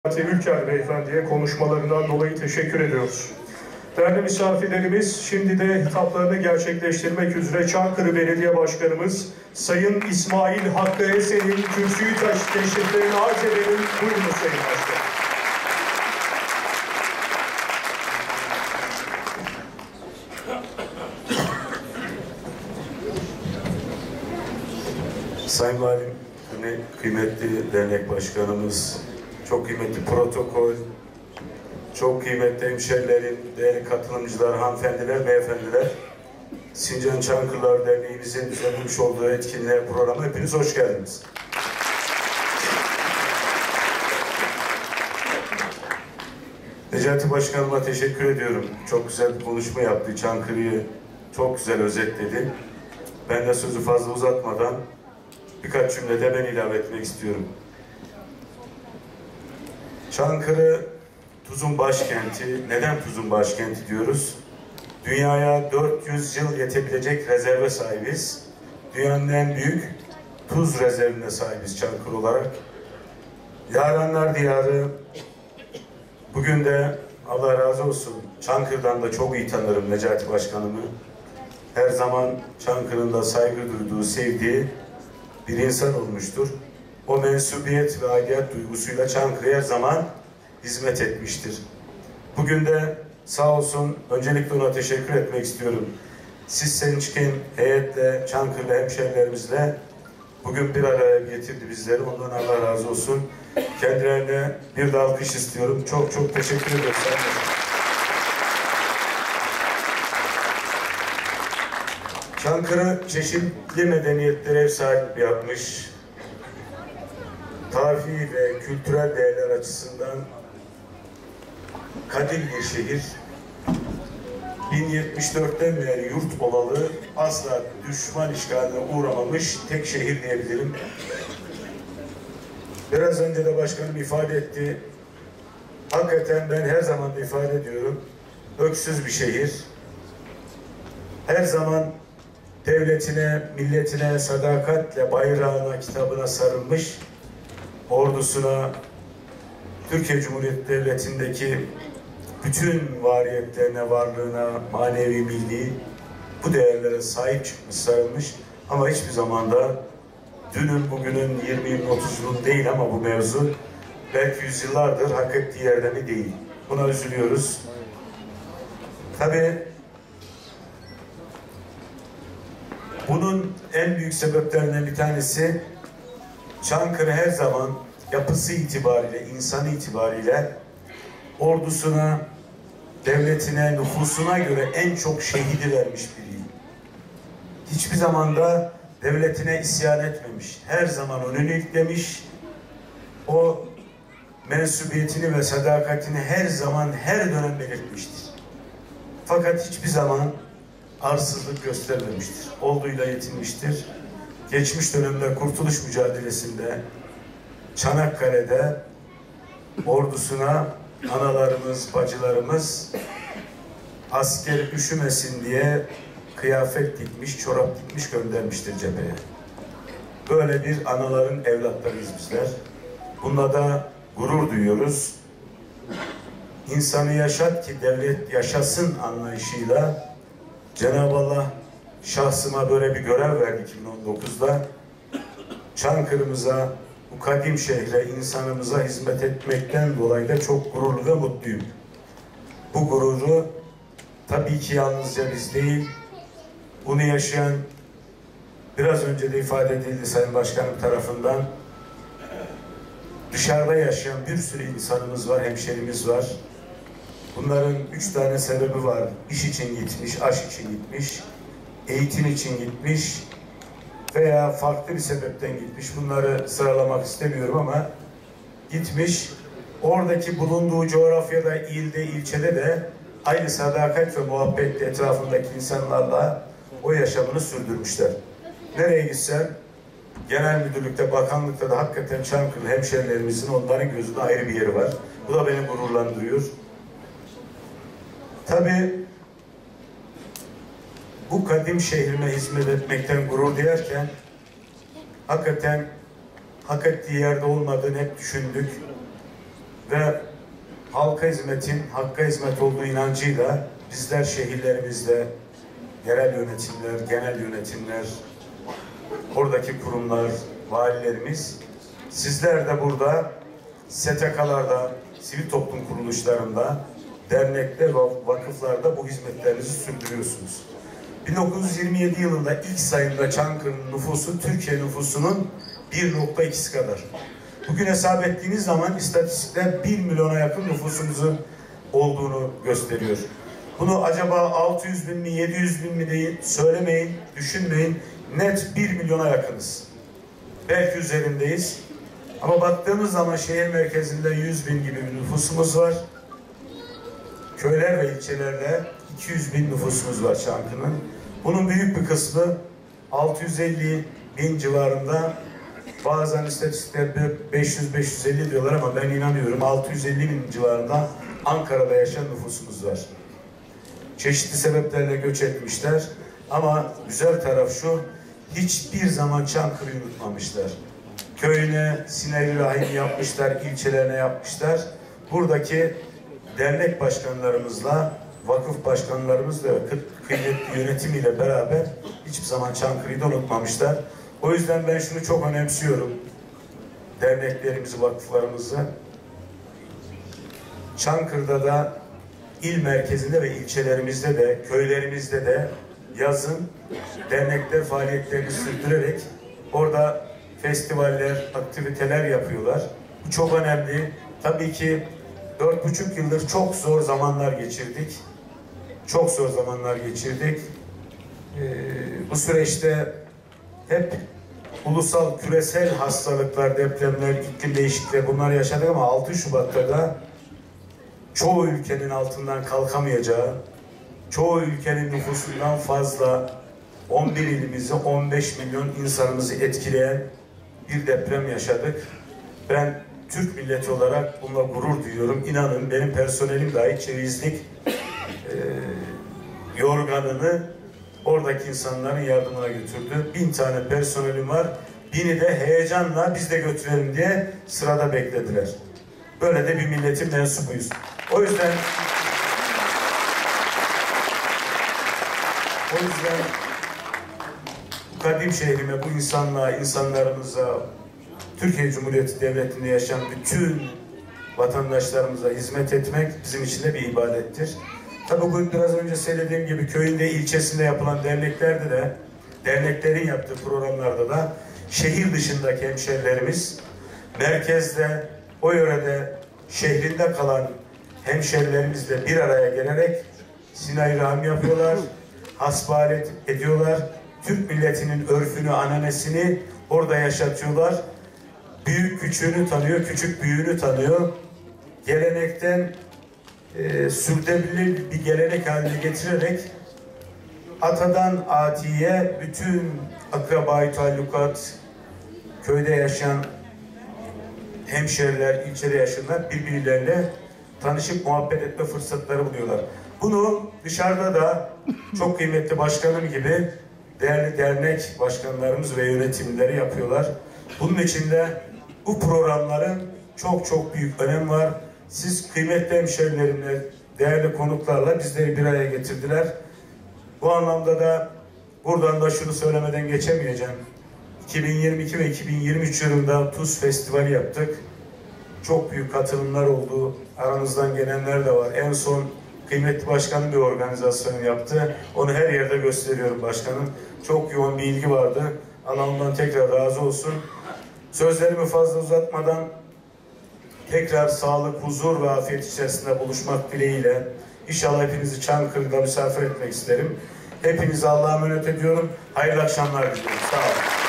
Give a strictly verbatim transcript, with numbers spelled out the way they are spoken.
Ülker Beyefendi'ye konuşmalarından dolayı teşekkür ediyoruz. Değerli misafirlerimiz, şimdi de hitaplarını gerçekleştirmek üzere Çankırı Belediye Başkanımız Sayın İsmail Hakkı Esen'in kürsüyü taş teşriflerini arz edelim. Buyurun Sayın Başkan. Sayın Valim, kıymetli dernek başkanımız, çok kıymetli protokol, çok kıymetli hemşerilerim, değerli katılımcılar, hanımefendiler, beyefendiler, Sincan Çankırılar Derneğimizin düzenlemiş olduğu etkinliğe, programa hepiniz hoş geldiniz. Necati Başkanıma teşekkür ediyorum. Çok güzel bir konuşma yaptı. Çankırı'yı çok güzel özetledi. Ben de sözü fazla uzatmadan birkaç cümlede ben ilave etmek istiyorum. Çankırı tuzun başkenti. Neden tuzun başkenti diyoruz? Dünyaya dört yüz yıl yetebilecek rezerve sahibiz. Dünyanın en büyük tuz rezervine sahibiz Çankırı olarak. Yaranlar diyarı. Bugün de Allah razı olsun, Çankırı'dan da çok iyi tanırım Necati Başkanımı. Her zaman Çankırı'nın da saygı duyduğu, sevdiği bir insan olmuştur. O mensubiyet ve aidiyet duygusuyla Çankırı'ya her zaman hizmet etmiştir. Bugün de sağ olsun, öncelikle ona teşekkür etmek istiyorum. Siz Sençkin heyetle, Çankırı'lı hemşehrilerimizle bugün bir araya getirdi bizleri. Ondan Allah razı olsun. Kendilerine bir de alkış istiyorum. Çok çok teşekkür ederim. Çankırı çeşitli medeniyetlere ev sahipliği yapmış. Tarihi ve kültürel değerler açısından kadim bir şehir. bin yetmiş dörtten beri yurt olalı, asla düşman işgaline uğramamış tek şehir diyebilirim. Biraz önce de başkanım ifade etti. Hakikaten ben her zaman da ifade ediyorum. Öksüz bir şehir. Her zaman devletine, milletine sadakatle, bayrağına, kitabına sarılmış, ordusuna, Türkiye Cumhuriyeti Devleti'ndeki bütün variyetlerine, varlığına, manevi milli bu değerlere sahip çıkmış, sarılmış. Ama hiçbir zaman da dünün, bugünün, yirmi yıl, otuz yılın değil ama bu mevzu belki yüzyıllardır hak ettiği yerde mi değil. Buna üzülüyoruz. Tabii bunun en büyük sebeplerinden bir tanesi Çankırı her zaman yapısı itibariyle, insanı itibariyle ordusuna, devletine, nüfusuna göre en çok şehidi vermiş biriyim. Hiçbir zaman da devletine isyan etmemiş. Her zaman önünü ilklemiş. O mensubiyetini ve sadakatini her zaman, her dönem belirtmiştir. Fakat hiçbir zaman arsızlık göstermemiştir. Olduğuyla yetinmiştir. Geçmiş dönemde kurtuluş mücadelesinde Çanakkale'de ordusuna analarımız, bacılarımız asker üşümesin diye kıyafet dikmiş, çorap dikmiş göndermiştir cepheye. Böyle bir anaların evlatlarıyız bizler. Bununla da gurur duyuyoruz. İnsanı yaşat ki devlet yaşasın anlayışıyla Cenab-ı Allah şahsıma böyle bir görev verdi iki bin on dokuzda. Çankırı'mıza, bu kadim şehre, insanımıza hizmet etmekten dolayı da çok gururlu ve mutluyum. Bu gururu tabii ki yalnızca biz değil, bunu yaşayan, biraz önce de ifade edildi Sayın Başkanım tarafından, dışarıda yaşayan bir sürü insanımız var, hemşerimiz var. Bunların üç tane sebebi var. İş için gitmiş, aşk için gitmiş, eğitim için gitmiş veya farklı bir sebepten gitmiş. Bunları sıralamak istemiyorum ama gitmiş. Oradaki bulunduğu coğrafyada, ilde, ilçede de aynı sadakat ve muhabbetle etrafındaki insanlarla o yaşamını sürdürmüşler. Nereye gitsen, genel müdürlükte, bakanlıkta da hakikaten Çankırı hemşerilerimizin onların gözünde ayrı bir yeri var. Bu da beni gururlandırıyor. Tabii bu kadim şehrime hizmet etmekten gurur duyarken hakikaten hak ettiği yerde olmadığını hep düşündük. ve halka hizmetin, hakka hizmet olduğu inancıyla bizler şehirlerimizde yerel yönetimler, genel yönetimler, oradaki kurumlar, valilerimiz, sizler de burada S T K'larda, sivil toplum kuruluşlarında, dernekler ve vakıflarda bu hizmetlerinizi sürdürüyorsunuz. bin dokuz yüz yirmi yedi yılında ilk sayımda Çankırı'nın nüfusu Türkiye nüfusunun bir nokta ikisi kadar. Bugün hesap ettiğiniz zaman istatistikler bir milyona yakın nüfusumuzun olduğunu gösteriyor. Bunu acaba altı yüz bin mi, yedi yüz bin mi değil söylemeyin, düşünmeyin. Net bir milyona yakınız. Belki üzerindeyiz. Ama baktığımız zaman şehir merkezinde yüz bin gibi bir nüfusumuz var. Köyler ve ilçelerde iki yüz bin nüfusumuz var Çankırı'nın. Bunun büyük bir kısmı altı yüz elli bin civarında. Bazen istatistikler beş yüz beş yüz elli diyorlar ama ben inanıyorum altı yüz elli bin civarında Ankara'da yaşayan nüfusumuz var. Çeşitli sebeplerle göç etmişler ama güzel taraf şu, hiçbir zaman Çankırı'yı unutmamışlar. Köyüne Sinevi Rahim yapmışlar, ilçelerine yapmışlar. Buradaki dernek başkanlarımızla, vakıf başkanlarımızla ve kıymetli yönetimiyle beraber hiçbir zaman Çankırı'yı da unutmamışlar. O yüzden ben şunu çok önemsiyorum. Derneklerimizi, vakıflarımızı. Çankırı'da da il merkezinde ve ilçelerimizde de, köylerimizde de yazın dernekler faaliyetlerini sürdürerek orada festivaller, aktiviteler yapıyorlar. Bu çok önemli. Tabii ki dört buçuk yıldır çok zor zamanlar geçirdik. Çok zor zamanlar geçirdik. Ee, bu süreçte hep ulusal, küresel hastalıklar, depremler, iklim değişiklikleri bunlar yaşadık ama altı Şubat'ta da çoğu ülkenin altından kalkamayacağı, çoğu ülkenin nüfusundan fazla on bir ilimizi, on beş milyon insanımızı etkileyen bir deprem yaşadık. Ben Türk milleti olarak bununla gurur duyuyorum. İnanın benim personelim dahi çeyizlik e, yorganını oradaki insanların yardımına götürdü. Bin tane personelim var. Bini de heyecanla biz de götürelim diye sırada beklediler. Böyle de bir milletin mensubuyuz. O yüzden o yüzden bu kadim şehrime, bu insanlığa, insanlarımıza, Türkiye Cumhuriyeti Devleti'nde yaşayan bütün vatandaşlarımıza hizmet etmek bizim için de bir ibadettir. Tabii bu biraz önce söylediğim gibi köyünde, ilçesinde yapılan derneklerde de, derneklerin yaptığı programlarda da şehir dışındaki hemşerilerimiz, merkezde, o yörede, şehrinde kalan hemşerilerimizle bir araya gelerek Sinevi Rahim yapıyorlar, hasbihal ediyorlar. Türk milletinin örfünü, ananesini orada yaşatıyorlar. Büyük küçüğünü tanıyor, küçük büyüğünü tanıyor. Gelenekten e, sürdürülebilir bir gelenek haline getirerek atadan atiye bütün akrabayı tallukat, köyde yaşayan hemşeriler, ilçede yaşayanlar birbirleriyle tanışıp muhabbet etme fırsatları buluyorlar. Bunu dışarıda da çok kıymetli başkanım gibi değerli dernek başkanlarımız ve yönetimleri yapıyorlar. Bunun için de bu programların çok çok büyük önemi var. Siz kıymetli hemşerilerimle, değerli konuklarla bizleri bir araya getirdiler. Bu anlamda da buradan da şunu söylemeden geçemeyeceğim. iki bin yirmi iki ve iki bin yirmi üç yılında Tuz Festivali yaptık. Çok büyük katılımlar oldu. Aranızdan gelenler de var. En son kıymetli başkanım bir organizasyon yaptı. Onu her yerde gösteriyorum başkanım. Çok yoğun bir ilgi vardı. Allah ondan tekrar razı olsun. Sözlerimi fazla uzatmadan tekrar sağlık, huzur ve afiyet içerisinde buluşmak dileğiyle inşallah hepinizi Çankırı'da misafir etmek isterim. Hepinizi Allah'a emanet ediyorum. Hayırlı akşamlar diliyorum. Sağ olun.